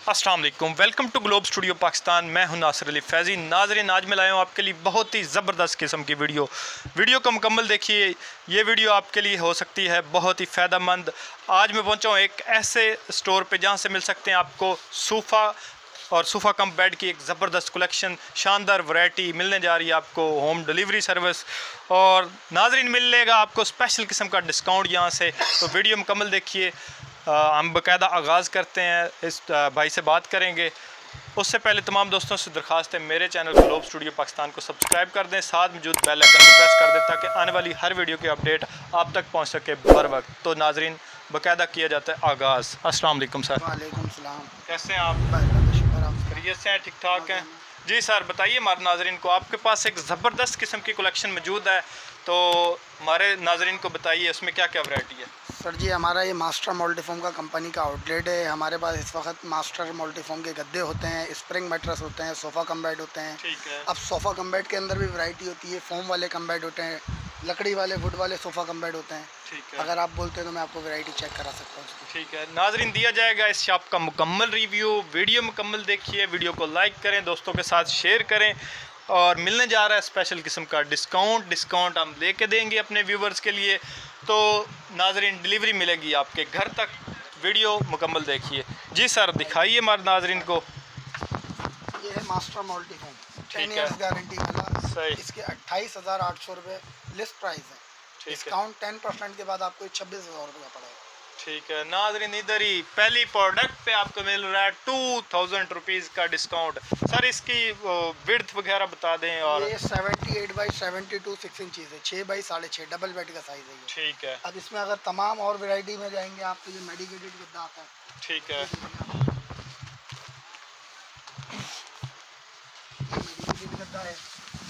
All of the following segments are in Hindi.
अस्सलाम वालेकुम, welcome to globe studio Pakistan. मैं हूं नासिर अली फैज़ी। नाज़रीन, आज मैं लाया हूं आपके लिए बहुत ही ज़बरदस्त किस्म की वीडियो को मुकम्मल देखिए। ये वीडियो आपके लिए हो सकती है बहुत ही फ़ायदेमंद। आज मैं पहुंचा हूं एक ऐसे स्टोर पे जहां से मिल सकते हैं आपको सोफ़ा और सोफ़ा कम बेड की एक ज़बरदस्त कलेक्शन, शानदार वैरायटी मिलने जा रही है आपको, होम डिलीवरी सर्विस। और नाज़रीन, मिलेगा आपको स्पेशल किस्म का डिस्काउंट यहाँ से। तो वीडियो मुकम्मल देखिए। हम बाकायदा आगाज़ करते हैं, इस भाई से बात करेंगे। उससे पहले तमाम दोस्तों से दरख्वास्त है, मेरे चैनल ग्लोब स्टूडियो पाकिस्तान को सब्सक्राइब कर दें, साथ मौजूद बेल आइकन को प्रेस कर दें ताकि आने वाली हर वीडियो की अपडेट आप तक पहुंच सके बर वक्त। तो नाजरीन, बाकायदा किया जाता है आगाज़। अस्सलाम वालेकुम सर। वालेकुम सलाम। कैसे हैं आप? खैरियत से हैं? ठीक ठाक हैं जी। सर बताइए हमारे नाजरीन को, आपके पास एक ज़बरदस्त किस्म की कलेक्शन मौजूद है, तो हमारे नाजरीन को बताइए उसमें क्या क्या वैरायटी है। सर जी, हमारा ये मास्टर मल्टीफॉर्म का कंपनी का आउटलेट है। हमारे पास इस वक्त मास्टर मल्टीफॉर्म के गद्दे होते हैं, स्प्रिंग मैट्रेस होते हैं, सोफ़ा कम बेड होते हैं। ठीक है। अब सोफ़ा कम बेड के अंदर भी वैरायटी होती है, फोम वाले कम बेड होते हैं, लकड़ी वाले वुड वाले सोफ़ा कम बेड होते हैं। ठीक है। अगर आप बोलते हैं तो मैं आपको वैरायटी चेक करा सकता हूँ। ठीक है नाजरीन, दिया जाएगा इस शॉप का मुकम्मल रिव्यू। वीडियो मुकम्मल देखिए, वीडियो को लाइक करें, दोस्तों के साथ शेयर करें। और मिलने जा रहा है स्पेशल किस्म का डिस्काउंट हम लेके देंगे अपने व्यूवर्स के लिए। तो नाजरीन, डिलीवरी मिलेगी आपके घर तक। वीडियो मुकम्मल देखिए। जी सर, दिखाइए हमारे नाजरीन को। ये है मास्टर मल्टीफॉर्म, 10 है। ईयर्स गारंटी वाला। सही। इसके 28,800 रुपये लिस्ट प्राइस है। डिस्काउंट 10% के बाद आपको 26,000 रुपये का पड़ेगा। ठीक है नाजरीन, इधर ही पहली प्रोडक्ट पे आपको मिल रहा है 2000 रुपीज़ का डिस्काउंट। सर इसकी विड्थ वगैरह बता दें। और ये 78 बाई 72 6 इंचज़ है, 6 बाई 6.5 डबल बेड का साइज़ है ये। ठीक है। अब इसमें अगर तमाम और वैरायटी में जाएंगे आप तो ये मेडिकेटेड गद्दा आता है। ठीक है। मेडिकेटेड गद्दा है।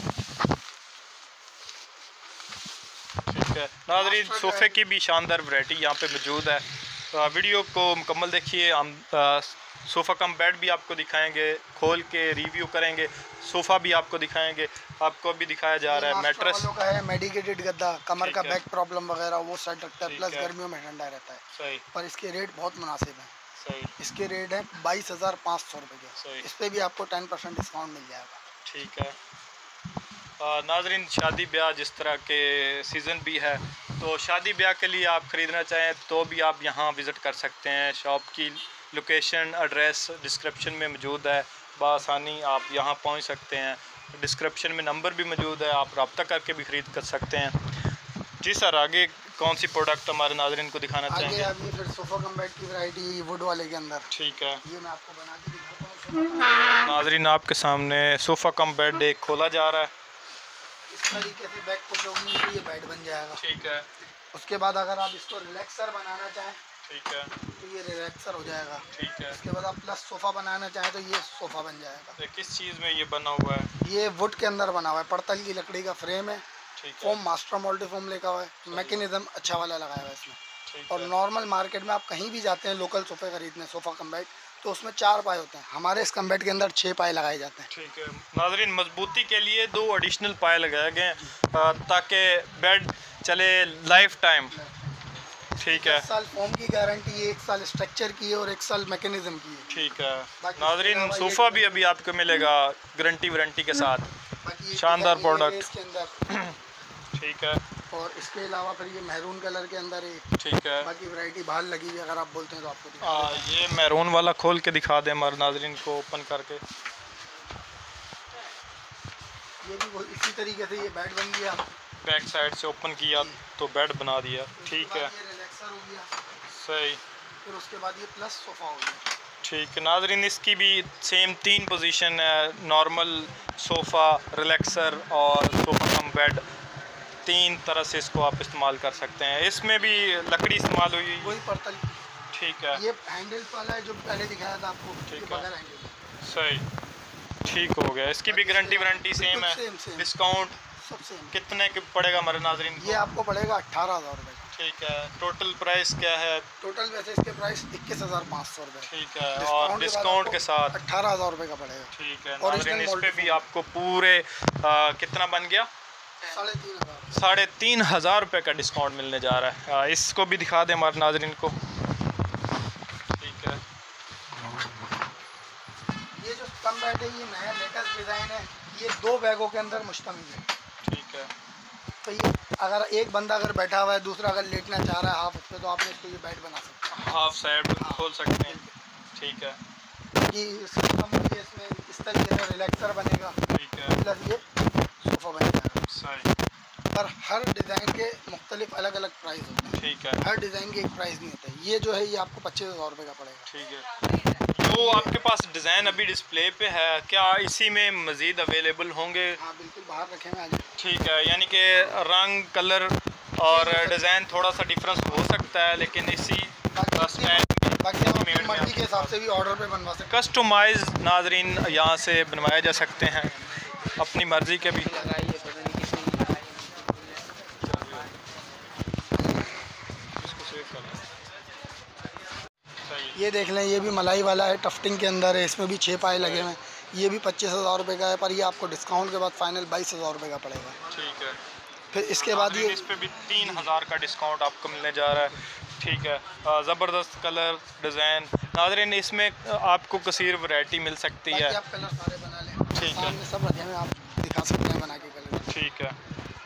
नाज़रीन, सोफ़े की भी शानदार वैरायटी यहाँ पे मौजूद है। वीडियो को मुकम्मल देखिए। हम सोफ़ा कम बेड भी आपको दिखाएंगे, खोल के रिव्यू करेंगे। सोफ़ा भी आपको दिखाएंगे, आपको भी दिखाया जा रहा है। मैट्रेस का है, मेडिकेटेड गद्दा, कमर का बैक प्रॉब्लम वगैरह वो सेट रखता है, प्लस गर्मियों में ठंडा रहता है। सही। पर इसके रेट बहुत मुनासिब है। सही। इसके रेट है 22,500 रुपये के। इस पर भी आपको 10% डिस्काउंट मिल जाएगा। ठीक है। नाजरीन, शादी ब्याह जिस तरह के सीज़न भी है, तो शादी ब्याह के लिए आप ख़रीदना चाहें तो भी आप यहाँ विज़िट कर सकते हैं। शॉप की लोकेशन एड्रेस डिस्क्रिप्शन में मौजूद है, बआसानी आप यहाँ पहुँच सकते हैं। डिस्क्रिप्शन में नंबर भी मौजूद है, आप रब्ता करके भी ख़रीद कर सकते हैं। जी सर, आगे कौन सी प्रोडक्ट हमारे नाजरीन को दिखाना चाहेंगे? आगे फिर सोफ़ा कम बेड की वैरायटी वुड वाले के अंदर। ठीक है। ये मैं आपको बना के दिखाता हूँ। नाजरीन, आपके सामने सोफ़ा कम बेड एक खोला जा रहा है। इस तरीके से बैक पुशोगी तो ये बेड बन जाएगा। ठीक है। उसके बाद अगर आप इसको रिलैक्सर बनाना चाहें, ठीक है, तो ये रिलैक्सर हो जाएगा। ठीक है। उसके बाद आप प्लस सोफ़ा बनाना चाहें तो ये सोफ़ा बन जाएगा। तो किस चीज़ में ये बना हुआ है? ये वुड के अंदर बना हुआ है, पड़तल की लकड़ी का फ्रेम है। फोम मास्टर मल्टीफॉर्म लिखा हुआ है, मैकेनिज्म अच्छा वाला लगाया हुआ है इसमें। और नॉर्मल मार्केट में आप कहीं भी जाते हैं लोकल सोफ़े खरीदने, सोफ़ा कम बेड, तो उसमें 4 पाए होते हैं। हमारे इस कम बेड के अंदर 6 पाए लगाए जाते हैं। ठीक है। नाज़रीन, मजबूती के लिए 2 एडिशनल पाए लगाए गए हैं ताकि बेड चले लाइफ टाइम। ठीक है। 1 साल फोम की गारंटी है, 1 साल स्ट्रक्चर की है और 1 साल मैकेनिज्म की है। ठीक है। नाज़रीन, सोफ़ा भी अभी आपको मिलेगा गारंटी वारंटी के साथ। शानदार प्रोडक्ट इसके अंदर। ठीक है। और इसके अलावा फिर ये मैरून कलर के अंदर है। ठीक है। बाकी वैरायटी बाहर लगी हुई, अगर आप बोलते हैं तो आपको दिखा ये मैरून वाला खोल के दिखा दें हमारे नाजरीन को, ओपन करके। ये भी इसी तरीके से ये बेड बन गया। बैक साइड से ओपन किया तो बेड बना दिया। ठीक है। ये रिलैक्सर हो गया। सही। फिर उसके बाद ये प्लस सोफ़ा हो गया। ठीक है। नाजरीन, इसकी भी सेम 3 पोजीशन है, नॉर्मल सोफ़ा, रिलैक्सर और सोफ़ा कम बेड। 3 तरह से इसको आप इस्तेमाल कर सकते हैं। इसमें भी लकड़ी इस्तेमाल हुई है, वही पड़तल। ठीक है। ये हैंडल वाला है जो पहले दिखाया था आपको। ठीक है। सही। ठीक हो गया। इसकी भी गारंटी वारंटी सेम है। डिस्काउंट सब सेम। कितने के पड़ेगा हमारे नाजरीन को? ये आपको पड़ेगा 18,000 रुपये। ठीक है। टोटल प्राइस क्या है? टोटल वैसे इसके प्राइस 21,500 रुपये। ठीक है। और डिस्काउंट के साथ 18,000 रुपये का पड़ेगा। ठीक है। नाज़रीन, इस पे भी आपको पूरे कितना बन गया? 3,500 रुपये का डिस्काउंट मिलने जा रहा है। इसको भी दिखा दें हमारे नाजरीन को। ठीक है। ये 2 बैगों के अंदर मुश्तमिल है। ठीक है। तो ये अगर एक बंदा अगर बैठा हुआ है, दूसरा अगर लेटना चाह रहा है हाफ उस पर, तो आपने इसको ये बेड बना सकते हैं, हाफ साइड खोल सकते हैं। ठीक है। कि सिस्टम ये इसमें इस तरीके से रिलैक्सर बनेगा। ठीक है। प्लस ये सोफ़ा बन जाएगा। सही। पर हर डिज़ाइन के मुख्तलिफ अलग अलग प्राइस होते हैं। ठीक है। हर डिज़ाइन के एक प्राइस नहीं होता है। ये जो है ये आपको 25,000 रुपये का पड़ेगा। ठीक है। जो आपके पास डिज़ाइन अभी डिस्प्ले पे है, क्या इसी में मज़ीद अवेलेबल होंगे? हाँ बिल्कुल, बाहर रखे हैं आज। ठीक है, यानी कि रंग, कलर और डिज़ाइन थोड़ा सा डिफरेंस हो सकता है, लेकिन इसी बाकी आप अपनी मर्जी के हिसाब से भी ऑर्डर पे बनवा सकते हैं। कस्टमाइज नाजरीन यहाँ से बनवाए जा सकते हैं अपनी मर्ज़ी के भी। ये देख लें, ये भी मलाई वाला है, टफ्टिंग के अंदर है, इसमें भी 6 पाए लगे हुए हैं। ये भी 25,000 रुपये का है, पर ये आपको डिस्काउंट के बाद फाइनल 22,000 रुपये का पड़ेगा। ठीक है। फिर इसके बाद ये इस पे भी 3,000 का डिस्काउंट आपको मिलने जा रहा है। ठीक है। ज़बरदस्त कलर डिज़ाइन नाज़रीन, इसमें आपको कसीर वैरायटी मिल सकती है। आप कलर सारे बना लें। ठीक है। सामने सब रखे हैं, आप दिखा सकते हैं बना के कलर। ठीक है।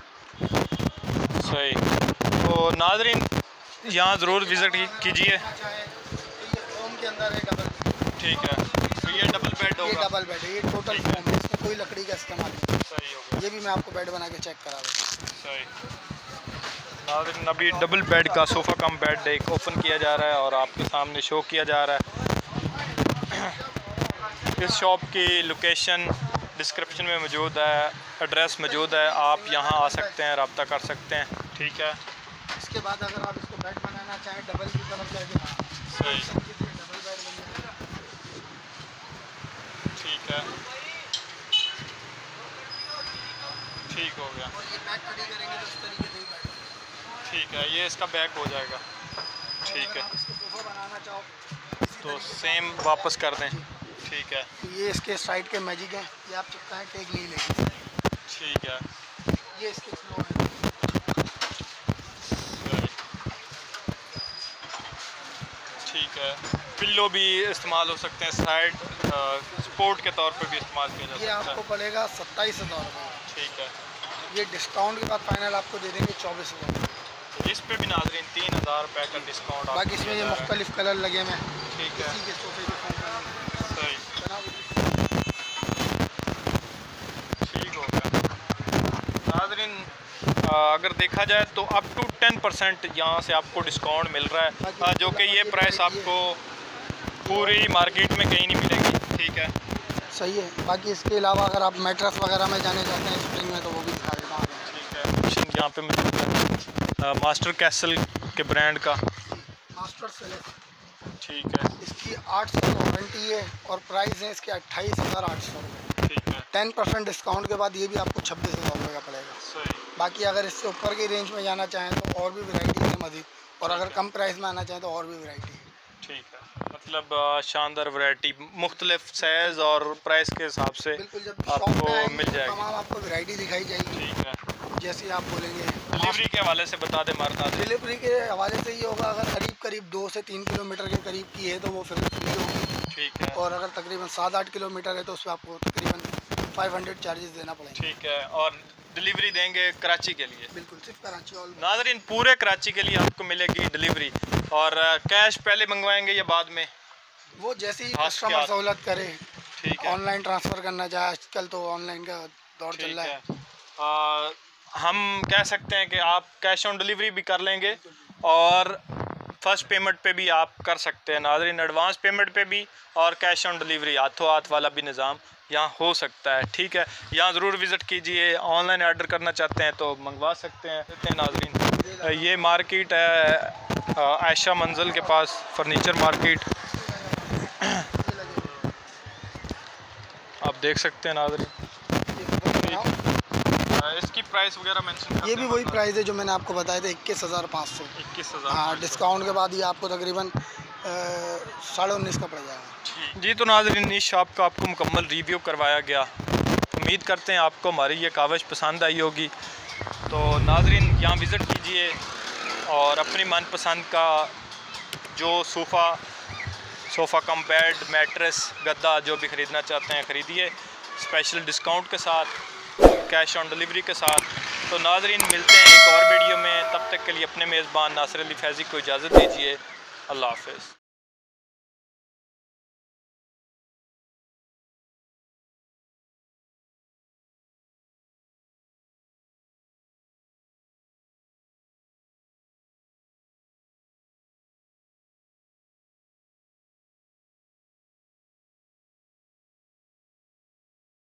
सही। तो नाज़रीन यहाँ ज़रूर विज़िट कीजिए। फोम के अंदर है डबल। ठीक है। तो ये डबल बेड ये होगा। डबल बेड है, ये टोटल फोम है, इसमें कोई लकड़ी का इस्तेमाल नहीं। सही हो गया। ये भी मैं आपको बेड बना के चेक करा दूँ। सही। नाज़रीन अभी डबल बेड का सोफ़ा कम बेड एक ओपन किया जा रहा है और आपके सामने शो किया जा रहा है। इस शॉप की लोकेशन डिस्क्रिप्शन में मौजूद है, एड्रेस मौजूद है, आप यहाँ आ सकते हैं, रब्ता कर सकते हैं। ठीक है। इसके बाद अगर आप इसको बेड बनाना चाहें डबल की तरफ जाके, सही। डबल बेड बन जाएगा। ठीक है। ठीक हो गया। और ये बैक खड़ी करेंगे तो इस तरीके से ही बैठ। ठीक है, ये इसका बैक हो जाएगा। ठीक है। इसको सोफा बनाना चाहो तो सेम वापस कर दें। ठीक है। तो ये इसके साइड के मैजिक हैं, ये आप चिपकाएं टेक नहीं लेगी। ठीक है। ये इसके फ्लो है। ठीक है। पिल्लो भी इस्तेमाल हो सकते हैं, साइड सपोर्ट के तौर पे भी इस्तेमाल किया जा ये सकता आपको है। पड़ेगा 27,000 रुपये। ठीक है। ये डिस्काउंट के बाद फाइनल आपको दे देंगे 24,000। इस पे भी नाज़रीन 3,000 रुपये का डिस्काउंट। बाकी इसमें ये मुख्तलिफ कलर लगे हुए हैं। ठीक है। इसी के सोफे के फॉर्म में सही। जनाब। ठीक हो गया। नाज़रीन अगर देखा जाए तो अप टू 10% यहाँ से आपको डिस्काउंट मिल रहा है, जो कि ये प्राइस आपको पूरी मार्केट में कहीं नहीं मिलेगी। ठीक है। सही है। बाकी इसके अलावा अगर आप मैट्रेस वगैरह में जाने चाहते हैं स्प्रिंग में, तो वो भी दिखा देता हूँ। ठीक है। मिशन यहाँ पे मौजूद है मास्टर कैसल के ब्रांड का। Master select. ठीक है। इसकी 800 वारंटी है और प्राइस है इसके 28,800 रुपये। ठीक है। 10% डिस्काउंट के बाद ये भी आपको 26,000 रुपये का पड़ेगा। सही। बाकी अगर इससे ऊपर की रेंज में जाना चाहें तो और भी वैरायटी है मज़ीद, और अगर कम प्राइस में आना चाहें तो और भी वैरायटी है। ठीक है। मतलब शानदार वैरायटी, मुख्तलिफ साइज़ और प्राइस के हिसाब से बिल्कुल, जब शॉप आपको पे आएंगे मिल तो जाएगी। तमाम आपको वैरायटी दिखाई जाएगी। ठीक है। जैसे आप बोलेंगे। डिलीवरी के हवाले से बता दें मारता दे। डिलीवरी के हवाले से ये होगा, अगर करीब 2 से 3 किलोमीटर के करीब की है तो वो फिर फ्री होगी। ठीक है। और अगर तकरीबन 7-8 किलोमीटर है तो उसमें आपको तकरीबन 500 चार्जेस देना पड़ेगा। ठीक है। और डिलीवरी देंगे कराची के लिए। बिल्कुल, सिर्फ कराची ऑल। नाज़रीन पूरे कराची के लिए आपको मिलेगी डिलीवरी। और कैश पहले मंगवाएंगे या बाद में? वो जैसी खास कस्टमर क्या? सहूलत करे। ठीक है। ऑनलाइन ट्रांसफ़र करना चाहे, आजकल तो ऑनलाइन का दौर चल ठीक रहा है। है। हम कह सकते हैं कि आप कैश ऑन डिलीवरी भी कर लेंगे और फर्स्ट पेमेंट पे भी आप कर सकते हैं नाज़रीन, एडवांस पेमेंट पे भी और कैश ऑन डिलीवरी हाथों हाथ वाला भी निज़ाम यहाँ हो सकता है। ठीक है। यहाँ ज़रूर विज़िट कीजिए। ऑनलाइन ऑर्डर करना चाहते हैं तो मंगवा सकते हैं नाज़रीन। ये मार्केट है आयशा मंजिल के पास, फर्नीचर मार्केट। आप देख सकते हैं नाज़रीन। इसकी प्राइस वगैरह मेंशन ये भी वही प्राइस है जो मैंने आपको बताया था, 21,500। 21,000। हाँ, डिस्काउंट के बाद ये आपको तकरीबन 19.5 का पड़ जाएगा। जी तो नाज़रीन इस शॉप का आपको मुकम्मल रिव्यू करवाया गया। उम्मीद करते हैं आपको हमारी ये कावश पसंद आई होगी। तो नाज़रीन यहाँ विज़िट कीजिए और अपनी मनपसंद का जो सोफ़ा कम बेड, मैट्रेस, गद्दा जो भी ख़रीदना चाहते हैं ख़रीदिए। स्पेशल डिस्काउंट के साथ, कैश ऑन डिलीवरी के साथ। तो नाज़रीन मिलते हैं एक और वीडियो में, तब तक के लिए अपने मेज़बान नासिर अली फैज़ी को इजाज़त दीजिए। अल्लाह हाफ़िज़।